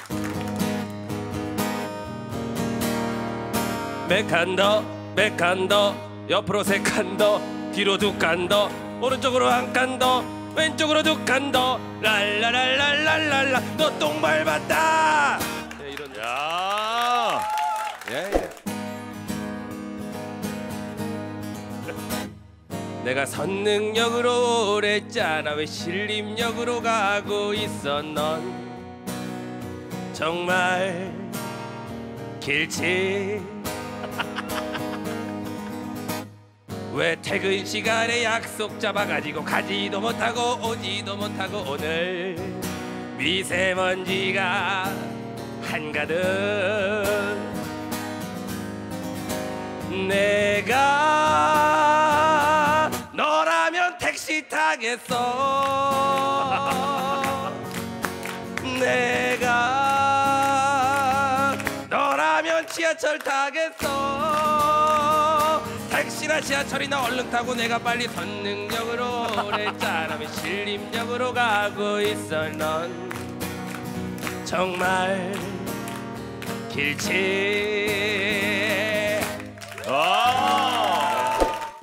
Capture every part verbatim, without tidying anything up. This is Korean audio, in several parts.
몇 칸 더, 몇 칸 더, 옆으로 세 칸 더, 뒤로 두 칸 더, 오른쪽으로 한 칸 더, 왼쪽으로 두 칸 더. 랄랄랄랄랄랄라 너 똥 밟았다. 네, 이런. 야. 예, 예. 내가 선능력으로 오랬잖아. 왜 신림역으로 가고 있어 넌. 정말 길지. 왜 퇴근 시간에 약속 잡아가지고 가지도 못하고 오지도 못하고 오늘 미세먼지가 한가득. 내가 너라면 택시 타겠어. 내가 너라면 지하철 타겠어. 택시나 지하철이나 얼른 타고 내가 빨리 선능력으로 오랬잖아. 왜 신림역으로 가고 있어 넌. 정말 길지. 아.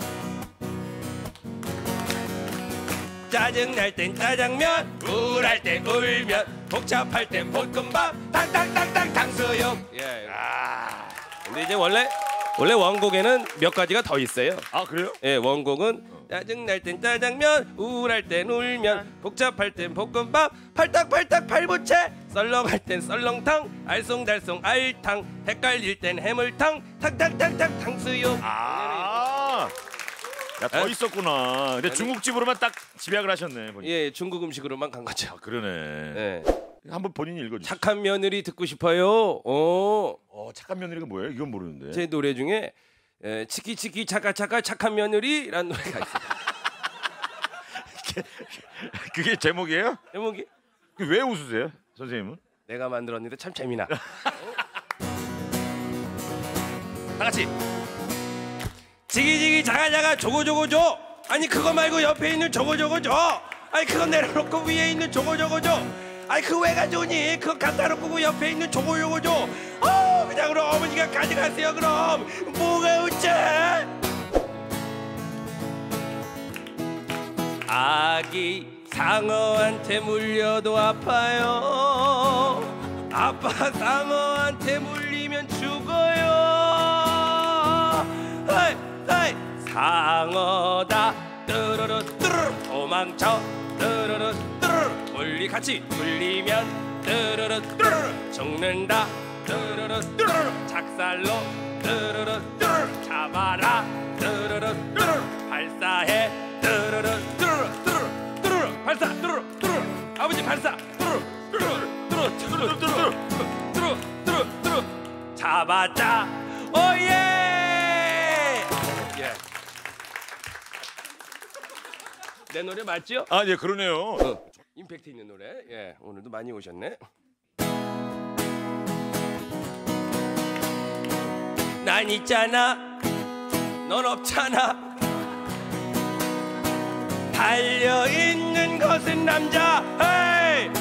짜증날 땐 짜장면, 우울할 땐 울면, 복잡할 땐 볶음밥, 탕탕탕탕 탕수육. 예. 아. 근데 이제 원래 원래 원곡에는 몇 가지가 더 있어요. 아 그래요? 예, 원곡은 짜증날 땐 짜장면, 우울할 땐 울면, 복잡할 땐 볶음밥, 팔딱팔딱 팔부채, 썰렁할 땐 썰렁탕, 알쏭달쏭 알탕, 헷갈릴 땐 해물탕, 탕탕탕탕 탕수육. 아. 야, 더 에? 있었구나. 근데 아니. 중국집으로만 딱 집약을 하셨네. 보니까. 예, 중국 음식으로만 간 거죠. 아, 그러네. 예. 한번 본인이 읽어주세요. 착한 며느리 듣고 싶어요. 어, 어, 착한 며느리가 뭐예요? 이건 모르는데. 제 노래 중에 에, 치키치키 차카차카 착한 며느리라는 노래가 있어요. 그게 제목이에요? 제목이 그 왜 웃으세요, 선생님은? 내가 만들었는데 참 재미나. 다 같이 지기지기 자가자가 조고조고 줘. 아니 그거 말고 옆에 있는 조고조고 줘. 아니 그거 내려놓고 위에 있는 조고조고 줘. 아니 그거 왜 가져오니? 그거 갖다 놓고 그 옆에 있는 조고조고 줘. 어 그냥 그럼 어머니가 가져가세요. 그럼 뭐가 어째? 아기 상어한테 물려도 아파요. 아빠 상어한테 물리면 죽어요. 헤이 헤이 상어다 뚜루루 뚜루루 도망쳐 뚜루루 뚜루루 물리 같이 물리면 뚜루루 뚜루루 죽는다 뚜루루 뚜루루 작살로 뚜루루 뚜루루 잡아라 뚜루루 뚜루루 발사해 뚜루루 뚜루루 뚜루루 뚜루루 발사 뚜루루 뚜루루 아버지 발사 뚜루루 뚜루루 뚜루루 뚜루루 뚜루루 뚜루루 뚜루루 뚜루루 잡았다 오예. 예. 내 노래 맞죠? 아, 예, 그러네요. 어, 임팩트 있는 노래. 예, 오늘도 많이 오셨네. 난 있잖아, 넌 없잖아. 달려 있는 것은 남자. 헤이!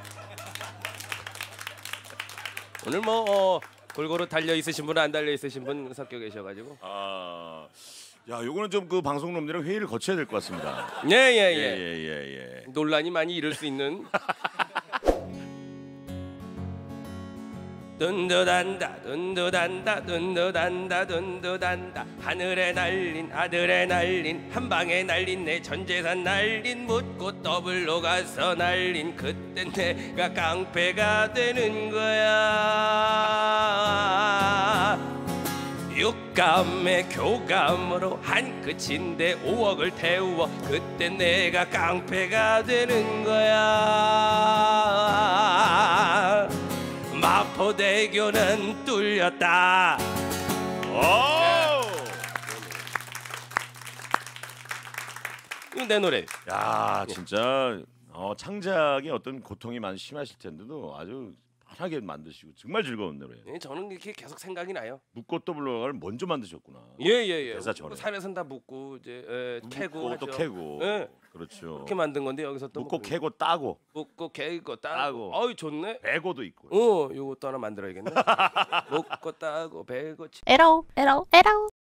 오늘 뭐 어, 골고루 달려 있으신 분, 안 달려 있으신 분 섞여 계셔가지고. 아, 야, 요거는 좀 그 방송놈들이랑 회의를 거쳐야 될 것 같습니다. 네, 예, 예, 예. 예, 예, 예. 논란이 많이 일을 수 있는. 둔두단다 둔두단다 둔두단다 둔두단다 하늘에 날린 아들에 날린 한방에 날린 내 전재산 날린 묻고 더블로 가서 날린 그땐 내가 깡패가 되는 거야. 육감의 교감으로 한 끝인데 오억을 태워 그땐 내가 깡패가 되는 거야. 마포대교는 뚫렸다. 오! 이건 내 노래. 야, 진짜 어, 창작의 어떤 고통이 많이 심하실 텐데도 아주 환하게 만드시고 정말 즐거운 노래. 예, 저는 이렇게 계속 생각이 나요. 묻고 떠블러가를 먼저 만드셨구나. 예예예. 대사 전에. 산에선 다 묻고 이제 예, 캐고 묻고 또 하죠. 캐고. 예. 그렇죠. 그렇게 만든 건데 여기서 또 묻고 뭐 캐고 따고 묻고 캐고 따고. 따고. 어이 좋네. 베고도 있고. 어, 요것도 하나 만들어야겠네. 묻고 따고 베고 에러 에러 에러